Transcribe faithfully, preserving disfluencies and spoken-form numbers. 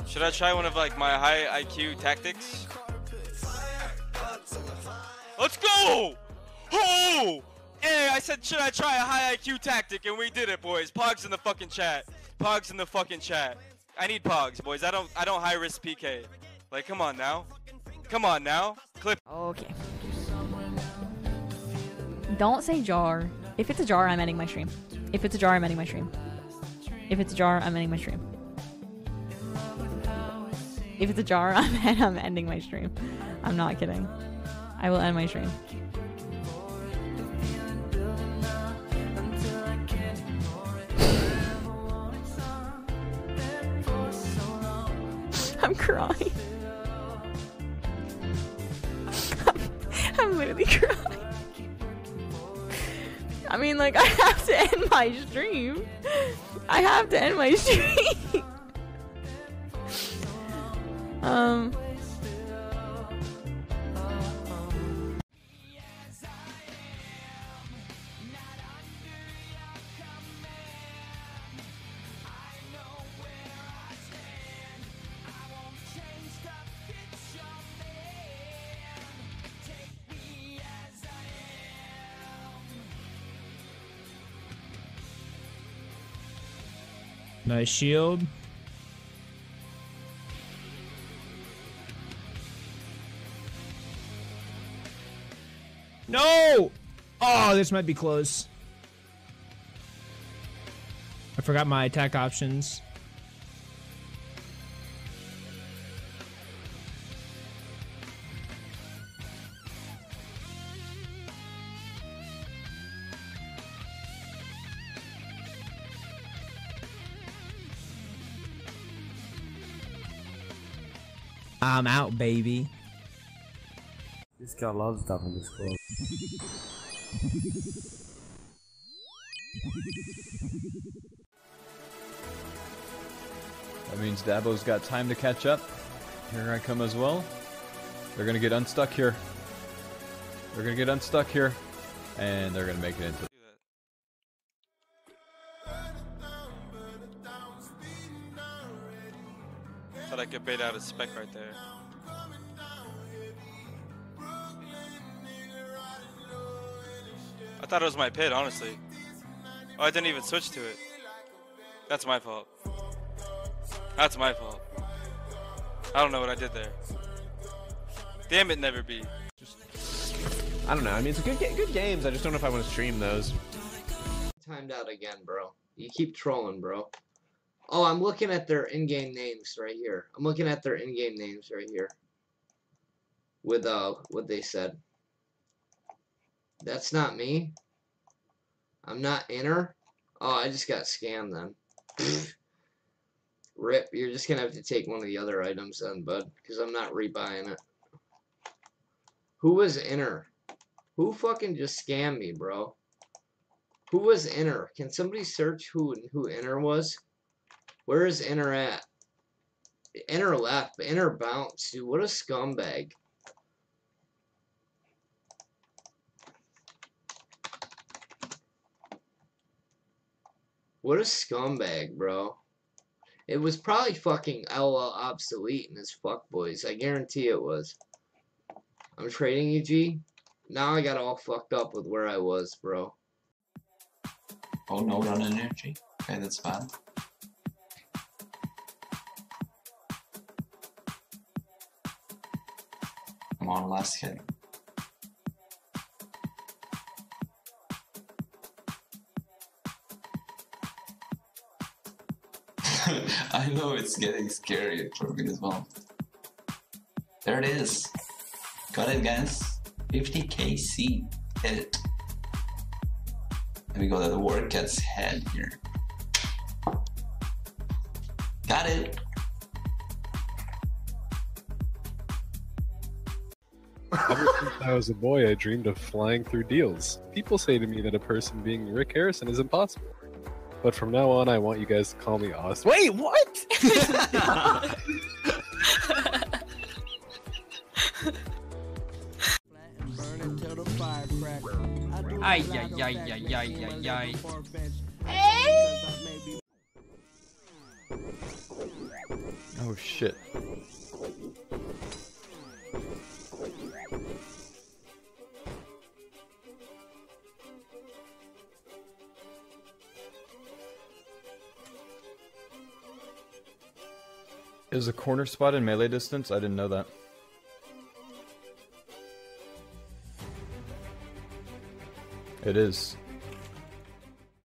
Should I try one of like my high I Q tactics? Let's go! Oh! Hey, I said should I try a high I Q tactic, and we did it, boys. Pogs in the fucking chat. Pogs in the fucking chat. I need Pogs, boys. I don't I don't high risk P K. Like, come on now. Come on now. Clip. Okay. Don't say jar. If it's a jar, I'm ending my stream. If it's a jar, I'm ending my stream. If it's a jar, I'm ending my stream. If it's a jar, I'm, I'm ending my stream. I'm not kidding. I will end my stream. I'm crying. I'm, I'm literally crying. I mean, like, I have to end my stream. I have to end my stream. um. Nice shield. No! Oh, this might be close. I forgot my attack options. I'm out, baby. This got a lot of stuff in this club. That means Dabo's got time to catch up. Here I come as well. They're gonna get unstuck here. They're gonna get unstuck here. And they're gonna make it into... Thought I could bait out a spec right there. I thought it was my pit, honestly. Oh, I didn't even switch to it. That's my fault. That's my fault. I don't know what I did there. Damn it, Never Be. I don't know. I mean, it's good, good games. I just don't know if I want to stream those. Timed out again, bro. You keep trolling, bro. Oh, I'm looking at their in-game names right here. I'm looking at their in-game names right here. With uh, what they said. That's not me. I'm not inner. Oh, I just got scammed then. Rip, you're just gonna have to take one of the other items then, bud, because I'm not rebuying it. Who was inner? Who fucking just scammed me, bro? Who was inner? Can somebody search who who inner was? Where is inner at? Inner left, but inner bounce, dude. What a scumbag. What a scumbag, bro. It was probably fucking L O L obsolete in his fuckboys. I guarantee it was. I'm trading you, G. Now I got all fucked up with where I was, bro. Oh, no run energy. Okay, that's bad. Come on, last hit. I know it's getting scary for me as well. There it is. Got it, guys. fifty K C. Hit it. Let me go to the War Cat's head here. Got it. Ever since I was a boy, I dreamed of flying through deals. People say to me that a person being Rick Harrison is impossible. But from now on, I want you guys to call me Austin. Wait, what? Ay, ay, ay, ay, ay, ay, ay. Hey! Oh shit. Is a corner spot in melee distance? I didn't know that. It is.